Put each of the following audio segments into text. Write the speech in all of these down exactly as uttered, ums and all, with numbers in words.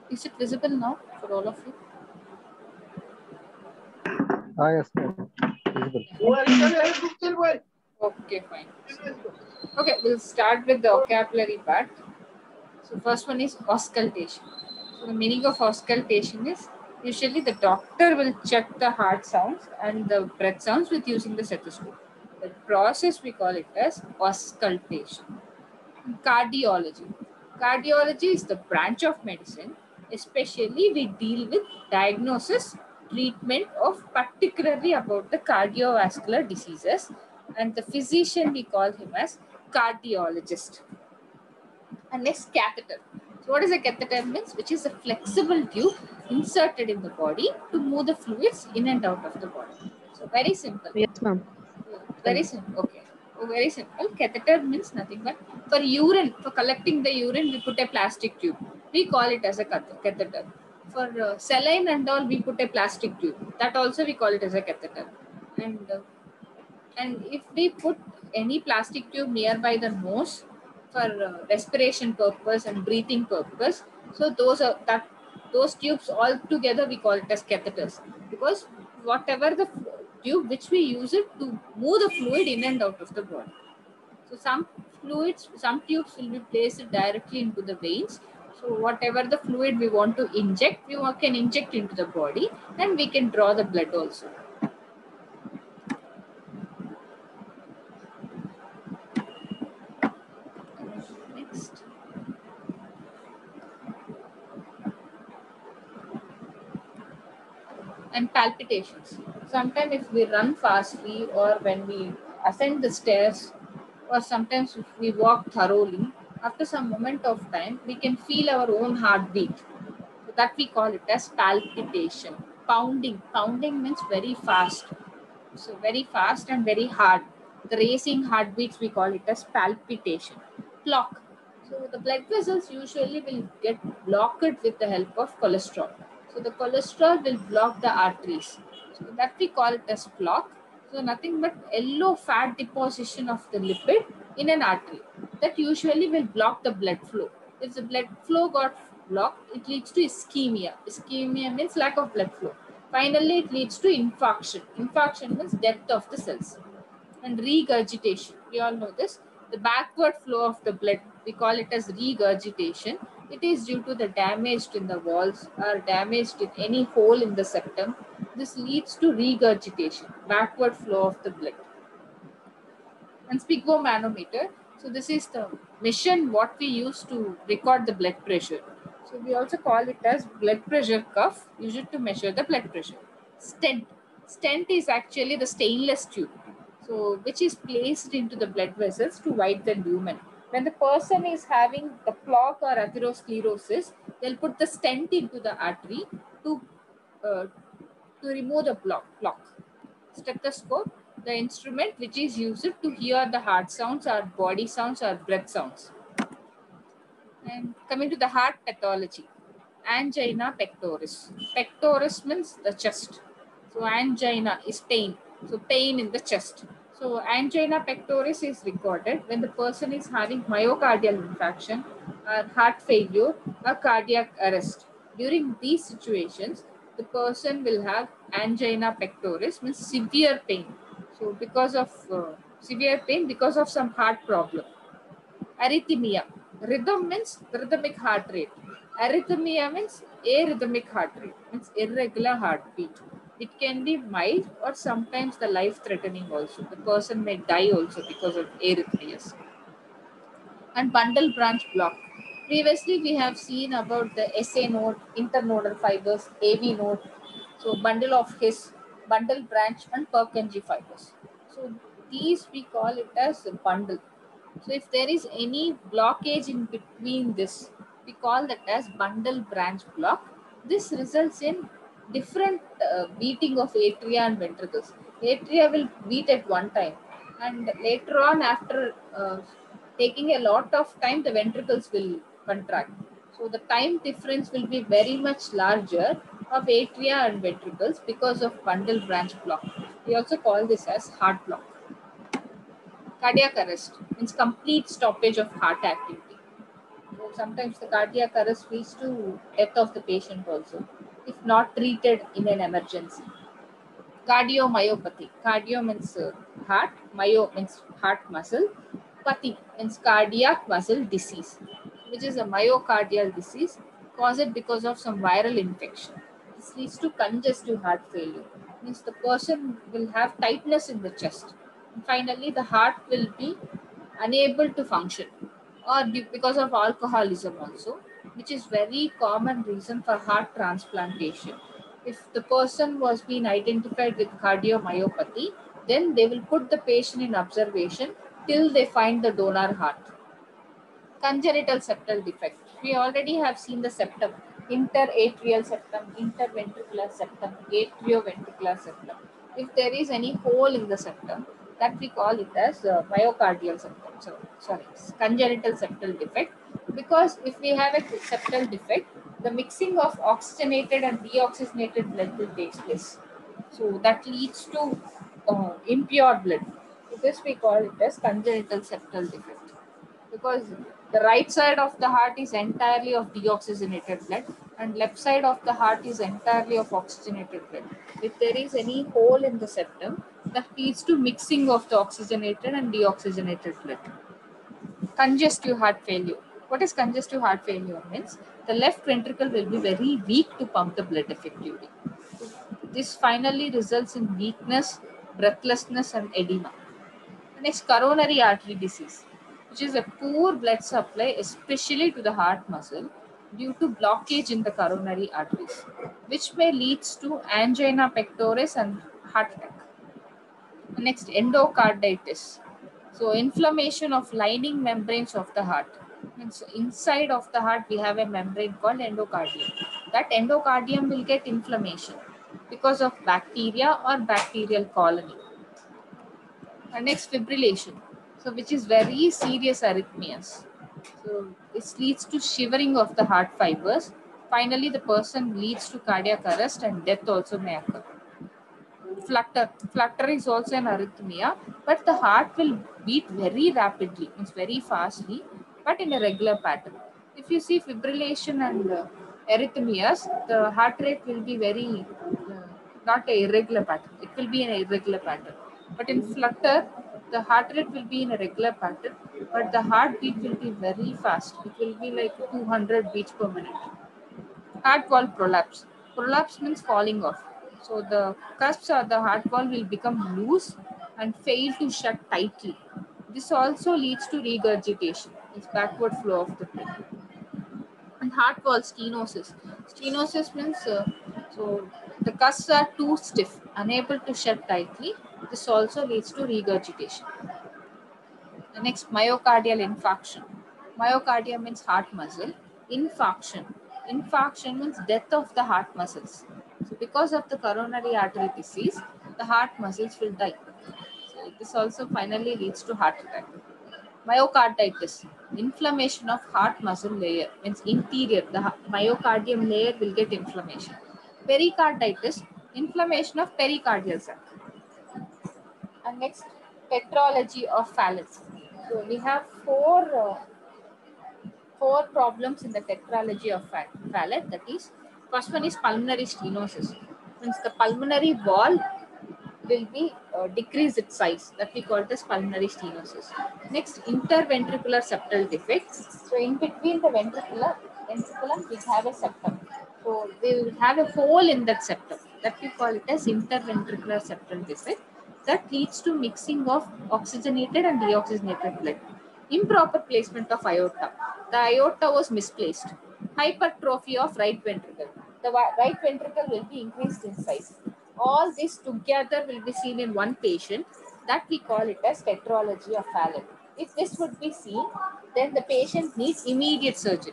Is it visible now for all of you? Ah, yes, ma'am. Visible. Okay, fine. Okay, we'll start with the vocabulary part. So first one is auscultation. So the meaning of auscultation is usually the doctor will check the heart sounds and the breath sounds with using the stethoscope. The process we call it as auscultation. Cardiology. Cardiology is the branch of medicine, especially we deal with diagnosis, treatment of particularly about the cardiovascular diseases, and the physician we call him as cardiologist. And next, catheter. So what is a catheter means? Which is a flexible tube inserted in the body to move the fluids in and out of the body. So very simple. Yes, ma'am. Very simple. Okay. Oh, very simple. Catheter means nothing but for urine, for collecting the urine, we put a plastic tube. We call it as a cath- catheter. For uh, saline and all, we put a plastic tube. That also we call it as a catheter. And uh, and if we put any plastic tube nearby the nose for uh, respiration purpose and breathing purpose, so those are that those tubes all together we call it as catheters, because whatever the tube which we use it to move the fluid in and out of the body. So some fluids, some tubes will be placed directly into the veins. So whatever the fluid we want to inject, we can inject into the body, and we can draw the blood also. Next. And palpitations. Sometimes if we run fastly or when we ascend the stairs or sometimes if we walk thoroughly, after some moment of time, we can feel our own heartbeat. So that we call it as palpitation. Pounding. Pounding means very fast. So very fast and very hard. The racing heartbeats, we call it as palpitation. Clock. So the blood vessels usually will get blocked with the help of cholesterol. So the cholesterol will block the arteries. So that we call it as clock. So nothing but yellow fat deposition of the lipid in an artery. That usually will block the blood flow. If the blood flow got blocked, it leads to ischemia. Ischemia means lack of blood flow. Finally, it leads to infarction. Infarction means death of the cells. And regurgitation. We all know this. The backward flow of the blood, we call it as regurgitation. It is due to the damage in the walls or damaged in any hole in the septum. This leads to regurgitation, backward flow of the blood. And sphygmomanometer. So this is the machine what we use to record the blood pressure. So we also call it as blood pressure cuff, used to measure the blood pressure. Stent. Stent is actually the stainless tube, so which is placed into the blood vessels to widen the lumen. When the person is having the plaque or atherosclerosis, they'll put the stent into the artery to uh, to remove the block. block. Stethoscope, the instrument which is used to hear the heart sounds or body sounds or breath sounds. And coming to the heart pathology, angina pectoris. Pectoris means the chest. So angina is pain. So pain in the chest. So angina pectoris is recorded when the person is having myocardial infarction or heart failure or cardiac arrest. During these situations, the person will have angina pectoris, means severe pain. So because of uh, severe pain because of some heart problem. Arrhythmia. Rhythm means rhythmic heart rate. Arrhythmia means arrhythmic heart rate, means irregular heartbeat. It can be mild or sometimes the life-threatening also. The person may die also because of arrhythmias. And bundle branch block. Previously, we have seen about the S A node, internodal fibers, A V node. So bundle of His, bundle branch and Purkinje fibers. So these we call it as a bundle. So if there is any blockage in between this, we call that as bundle branch block. This results in different uh, beating of atria and ventricles. Atria will beat at one time, and later on, after uh, taking a lot of time, the ventricles will contract. So the time difference will be very much larger of atria and ventricles because of bundle branch block. We also call this as heart block. Cardiac arrest means complete stoppage of heart activity. So sometimes the cardiac arrest leads to death of the patient also, if not treated in an emergency. Cardiomyopathy. Cardio means uh, heart, myo means heart muscle, pathy means cardiac muscle disease, which is a myocardial disease caused because of some viral infection. This leads to congestive heart failure. Means the person will have tightness in the chest. And finally, the heart will be unable to function, or due, because of alcoholism also, which is very common reason for heart transplantation. If the person was being identified with cardiomyopathy, then they will put the patient in observation till they find the donor heart. Congenital septal defect. We already have seen the septum, interatrial septum, interventricular septum, atrioventricular septum. If there is any hole in the septum, that we call it as uh, myocardial septum. So, sorry, congenital septal defect. Because if we have a septal defect, the mixing of oxygenated and deoxygenated blood will take place. So that leads to uh, impure blood. This we call it as congenital septal defect, because the right side of the heart is entirely of deoxygenated blood and left side of the heart is entirely of oxygenated blood. If there is any hole in the septum, that leads to mixing of the oxygenated and deoxygenated blood. Congestive heart failure. What is congestive heart failure means? The left ventricle will be very weak to pump the blood effectively. This finally results in weakness, breathlessness and edema. Next, coronary artery disease, which is a poor blood supply, especially to the heart muscle, due to blockage in the coronary arteries, which may lead to angina pectoris and heart attack. Next, endocarditis. So, inflammation of lining membranes of the heart. Means inside of the heart, we have a membrane called endocardium. That endocardium will get inflammation because of bacteria or bacterial colony. And next, fibrillation, so which is very serious arrhythmias. So this leads to shivering of the heart fibers. Finally, the person leads to cardiac arrest and death also may occur. Flutter. Flutter is also an arrhythmia, but the heart will beat very rapidly, means very fastly, but in a regular pattern. If you see fibrillation and uh, arrhythmias, the heart rate will be very uh, not a irregular pattern. It will be an irregular pattern. But in flutter, the heart rate will be in a regular pattern, but the heartbeat will be very fast. It will be like two hundred beats per minute. Heart valve prolapse. Prolapse means falling off. So the cusps of the heart valve will become loose and fail to shut tightly. This also leads to regurgitation. It's backward flow of the blood. And heart valve stenosis. Stenosis means uh, so the cusps are too stiff, unable to shut tightly. This also leads to regurgitation. The next, myocardial infarction. Myocardium means heart muscle. Infarction. Infarction means death of the heart muscles. So because of the coronary artery disease, the heart muscles will die. So this also finally leads to heart attack. Myocarditis. Inflammation of heart muscle layer means interior. The myocardium layer will get inflammation. Pericarditis. Inflammation of pericardial sac. And next, tetralogy of Fallot. So we have four uh, four problems in the tetralogy of Fallot. That is, first one is pulmonary stenosis. Means the pulmonary wall will be uh, decrease its size. That we call it as pulmonary stenosis. Next, interventricular septal defect. So in between the ventricular ventriculum, we have a septum. So we will have a hole in that septum. That we call it as interventricular septal defect. That leads to mixing of oxygenated and deoxygenated blood. Improper placement of aorta. The aorta was misplaced. Hypertrophy of right ventricle. The right ventricle will be increased in size. All this together will be seen in one patient. That we call it as tetralogy of Fallot. If this would be seen, then the patient needs immediate surgery.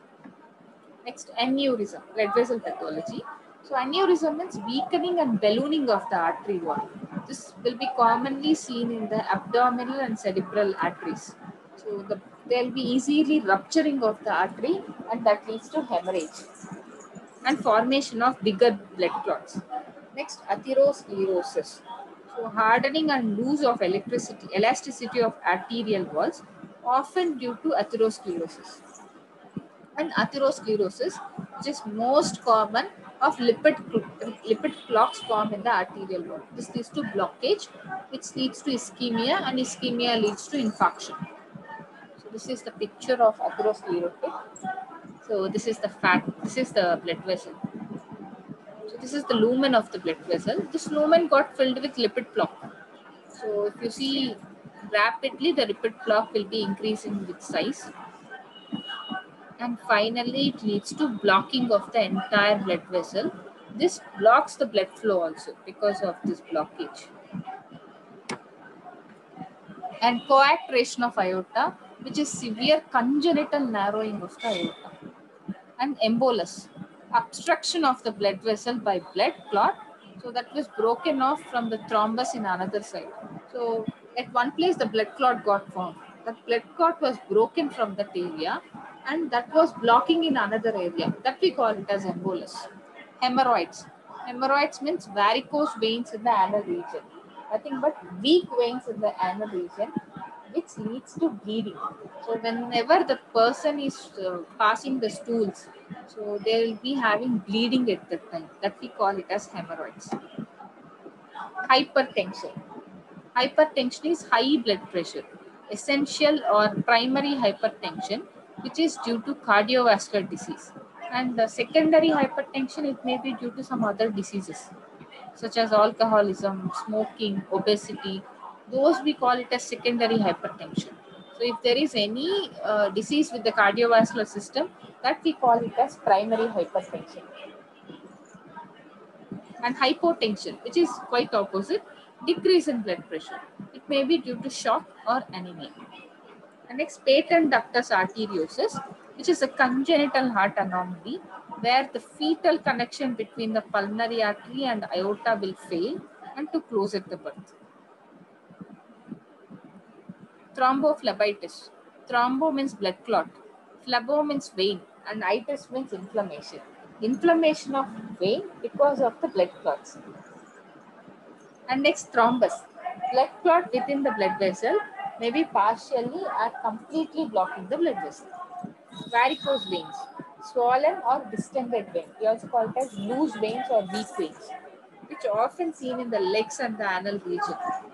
Next, aneurysm, blood vessel pathology. So aneurysm means weakening and ballooning of the artery wall. This will be commonly seen in the abdominal and cerebral arteries. So the, they'll be easily rupturing of the artery and that leads to hemorrhage and formation of bigger blood clots. Next, atherosclerosis. So hardening and loose of electricity, elasticity of arterial walls, often due to atherosclerosis. and atherosclerosis, which is most common of lipid lipid clots form in the arterial wall. This leads to blockage, which leads to ischemia, and ischemia leads to infarction. So this is the picture of atherosclerotic. So this is the fat. This is the blood vessel. So this is the lumen of the blood vessel. This lumen got filled with lipid plaque. So if you see rapidly, the lipid plaque will be increasing with size. And finally, it leads to blocking of the entire blood vessel. This blocks the blood flow also because of this blockage. And coarctation of aorta, which is severe congenital narrowing of the aorta. And embolus, obstruction of the blood vessel by blood clot. So that was broken off from the thrombus in another side. So at one place, the blood clot got formed. That blood clot was broken from that area, and that was blocking in another area. That we call it as embolus. Hemorrhoids. Hemorrhoids means varicose veins in the anal region. Nothing but weak veins in the anal region, which leads to bleeding. So whenever the person is uh, passing the stools, so they will be having bleeding at that time. That we call it as hemorrhoids. Hypertension. Hypertension is high blood pressure, essential or primary hypertension, which is due to cardiovascular disease. And the secondary hypertension, it may be due to some other diseases, such as alcoholism, smoking, obesity. Those we call it as secondary hypertension. So if there is any uh, disease with the cardiovascular system, that we call it as primary hypertension. And hypotension, which is quite opposite, decrease in blood pressure. It may be due to shock or anemia. And next, patent ductus arteriosus, which is a congenital heart anomaly where the fetal connection between the pulmonary artery and aorta will fail and to close at the birth. Thrombophlebitis. Thrombo means blood clot. Phlebo means vein, and itis means inflammation. Inflammation of vein because of the blood clots. And next, thrombus. Blood clot within the blood vessel may be partially or completely blocking the blood vessel. Varicose veins. Swollen or distended vein. We also call it as loose veins or weak veins, which are often seen in the legs and the anal region.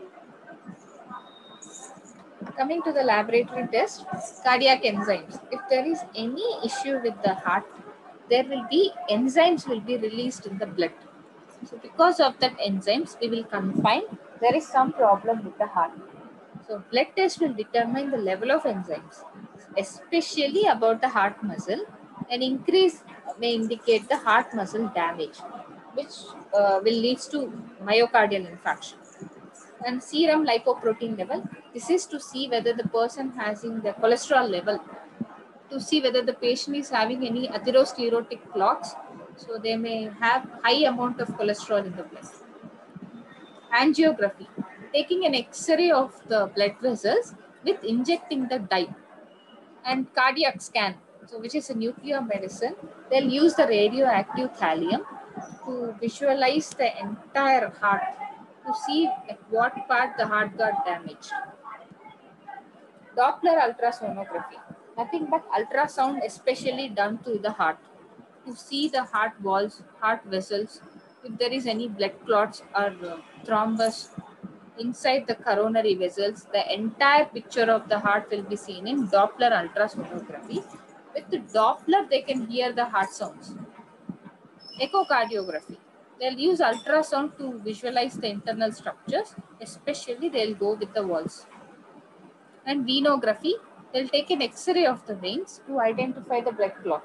Coming to the laboratory test, cardiac enzymes. If there is any issue with the heart, there will be enzymes will be released in the blood. So because of that enzymes, we will confine there is some problem with the heart. So blood test will determine the level of enzymes, especially about the heart muscle. An increase may indicate the heart muscle damage, which uh, will lead to myocardial infarction. And serum lipoprotein level, this is to see whether the person has in the cholesterol level, to see whether the patient is having any atherosclerotic clots. So they may have high amount of cholesterol in the blood. Angiography, taking an X-ray of the blood vessels with injecting the dye. And cardiac scan, so which is a nuclear medicine. They'll use the radioactive thallium to visualize the entire heart to see at what part the heart got damaged. Doppler ultrasonography, nothing but ultrasound especially done to the heart to see the heart walls, heart vessels, if there is any blood clots or uh, thrombus inside the coronary vessels. The entire picture of the heart will be seen in Doppler ultrasonography. With the Doppler, they can hear the heart sounds. Echocardiography, they'll use ultrasound to visualize the internal structures, especially they'll go with the walls. And venography, they'll take an X-ray of the veins to identify the blood clot.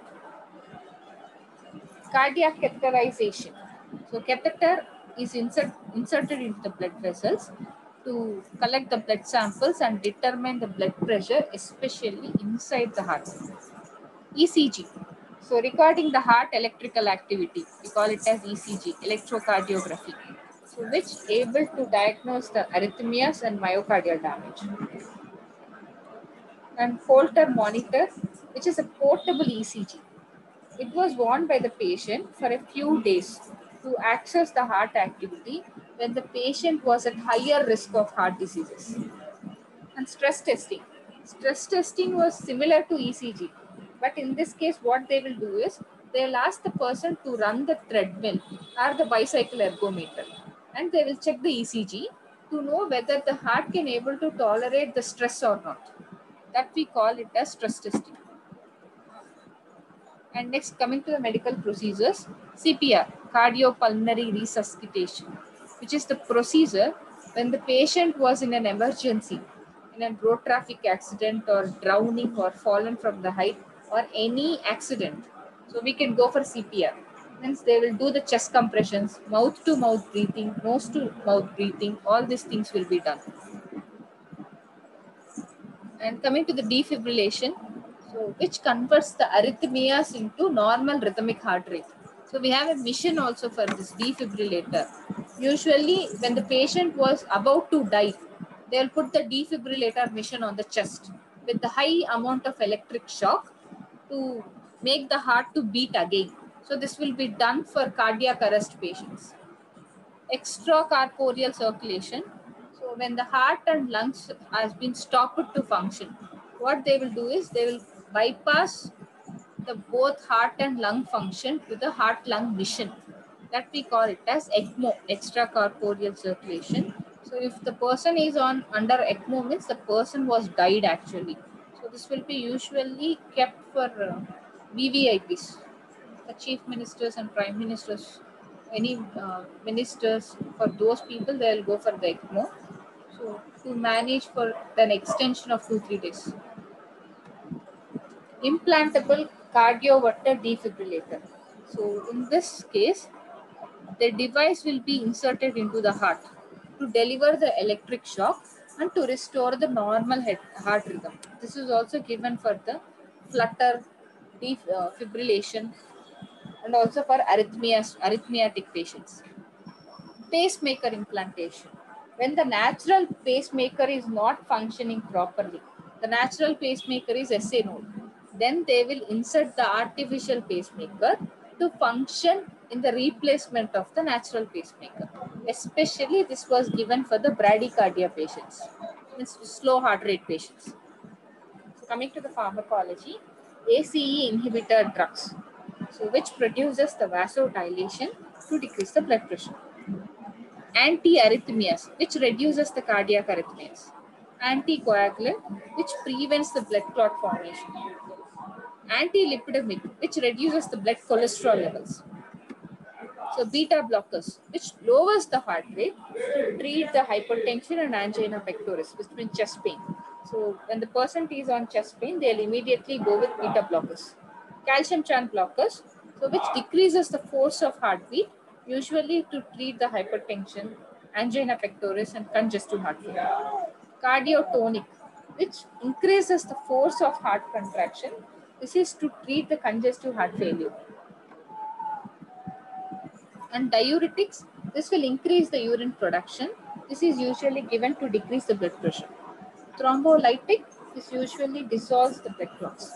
Cardiac catheterization. So catheter is insert, inserted into the blood vessels to collect the blood samples and determine the blood pressure, especially inside the heart. E C G. So recording the heart electrical activity, we call it as E C G, electrocardiography. So which able to diagnose the arrhythmias and myocardial damage. And Holter monitor, which is a portable E C G. It was worn by the patient for a few days to access the heart activity when the patient was at higher risk of heart diseases. And stress testing. Stress testing was similar to E C G. But in this case, what they will do is they will ask the person to run the treadmill or the bicycle ergometer, and they will check the E C G to know whether the heart can able to tolerate the stress or not. That we call it as stress testing. And next, coming to the medical procedures, C P R, cardiopulmonary resuscitation, which is the procedure when the patient was in an emergency, in a road traffic accident or drowning or fallen from the height or any accident. So we can go for C P R. Means they will do the chest compressions, mouth to mouth breathing, nose to mouth breathing, all these things will be done. And coming to the defibrillation, so which converts the arrhythmias into normal rhythmic heart rate. So we have a mission also for this defibrillator. Usually when the patient was about to die, they'll put the defibrillator mission on the chest with the high amount of electric shock to make the heart to beat again. So this will be done for cardiac arrest patients. Extracorporeal circulation. So when the heart and lungs has been stopped to function, what they will do is they will bypass the both heart and lung function to the heart-lung mission. That we call it as ECMO, extracorporeal circulation. So if the person is on under ECMO, means the person was died actually. So this will be usually kept for uh, V V I Ps, the chief ministers and prime ministers, any uh, ministers, for those people they will go for the ECMO. So to manage for an extension of two three days. Implantable cardioverter defibrillator. So in this case, the device will be inserted into the heart to deliver the electric shock and to restore the normal head, heart rhythm. This is also given for the flutter defibrillation and also for arrhythmias, arrhythmiatic patients. Pacemaker implantation. When the natural pacemaker is not functioning properly, the natural pacemaker is S A node, then they will insert the artificial pacemaker to function in the replacement of the natural pacemaker. Especially this was given for the bradycardia patients, means slow heart rate patients. So coming to the pharmacology, A C E inhibitor drugs, so which produces the vasodilation to decrease the blood pressure. Antiarrhythmias, which reduces the cardiac arrhythmias. Anticoagulant, which prevents the blood clot formation. Antilipidemic, which reduces the blood cholesterol levels. So beta blockers, which lowers the heart rate to treat the hypertension and angina pectoris, which means chest pain. So when the person is on chest pain, they'll immediately go with beta blockers. Calcium channel blockers, so which decreases the force of heartbeat, usually to treat the hypertension, angina pectoris, and congestive heart failure. Cardiotonic, which increases the force of heart contraction. This is to treat the congestive heart failure. And diuretics, this will increase the urine production. This is usually given to decrease the blood pressure. Thrombolytic, this usually dissolves the blood clots.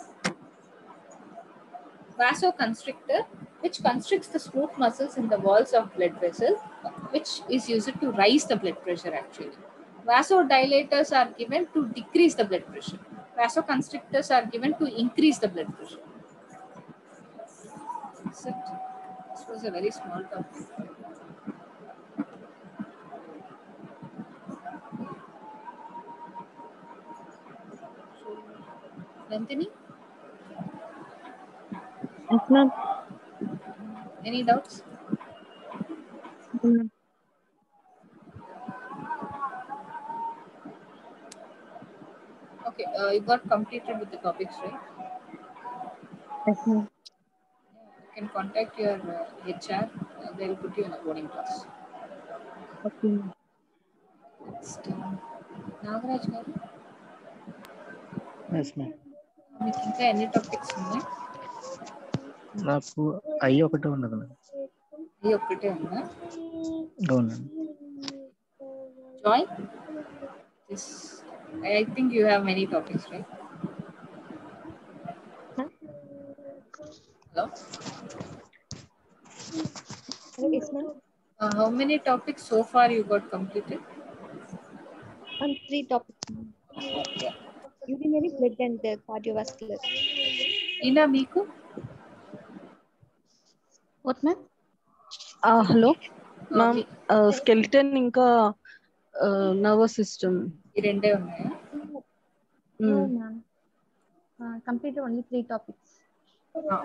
Vasoconstrictor, which constricts the smooth muscles in the walls of blood vessel, which is used to raise the blood pressure actually. Vasodilators are given to decrease the blood pressure. Vasoconstrictors are given to increase the blood pressure. That's it. This was a very small topic. Nandini? Yes, ma'am. Any doubts? Mm. Okay, uh, you got completed with the topics, right? Yes, ma'am. You can contact your uh, H R. Uh, they will put you in a boarding class. Okay, ma'am. Next, uh, Nagaraj garu, Yes, ma'am. మీకు ఇంకా ఎన్ని topics ఉన్నాయి? నాకు అయ్యి ఒకటే ఉన్నది madam. ఇది ఒక్కటే ఉందా? అవునండి. Joy? Yes. I think you have many topics, right? Huh? Hello? Hello, yes, ma'am. Uh, how many topics so far you got completed? On three topics, ma'am. Okay. Urinary blood and the cardiovascular. ఈనా మీకు what ma'am? Hello ఆ, ma'am, మీ- skeleton ఇంకా nervous system. ఈ రెండే ఉన్నాయా? No, ma'am. Uh, completed only three topics. ఆ.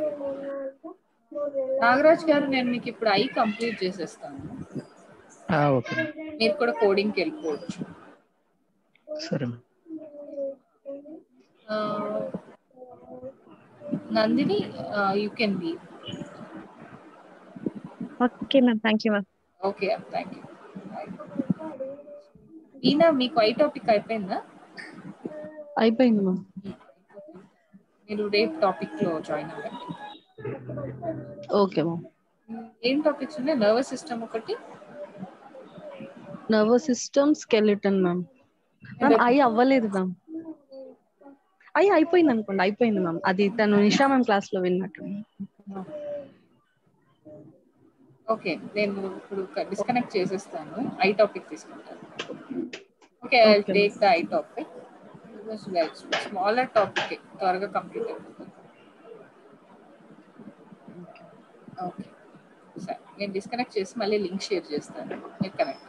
నాగరాజ్ గారు నేను మీకు ఇప్పుడు ఐ కంప్లీట్ చేసేస్తాను. ఓకే మీరు కూడా కోడింగ్కి వెళ్ళిపోవచ్చు. సరే మ్యామ్. ఆ, Nandini you can be. Okay, ma'am. Thank you, ma'am. Okay thank you. ఈయన మీకు ఐ టాపిక్ అయిపోయిందా? అయిపోయింది మ్యామ్. మీరు రేపు టాపిక్ లో జాయిన్ అవ్వండి. Okay ma'am. ఏం టాపిక్స్ ఉన్నాయి? నర్వస్ సిస్టమ్ ఒకటి, nervous system, skeleton ma'am. Ma'am eye అవ్వలేదు మ్యామ్. ఐ అయిపోయింది అనుకోండి, అయిపోయింది మ్యామ్. అది తను నిషా మ్యామ్ క్లాస్ లో విన్నట్టు. ఓకే నేను ఇప్పుడు డిస్కనెక్ట్ చేసేస్తాను. ఐ టాపిక్ తీసుకుంటాను. Okay eye Okay. Take the eye topic. Smaller topic, త్వరగా కంప్లీట్ అయిపోతుంది. ఓకే సరే, నేను డిస్కనెక్ట్ చేసి మళ్ళీ లింక్ షేర్ చేస్తాను, మీరు కనెక్ట్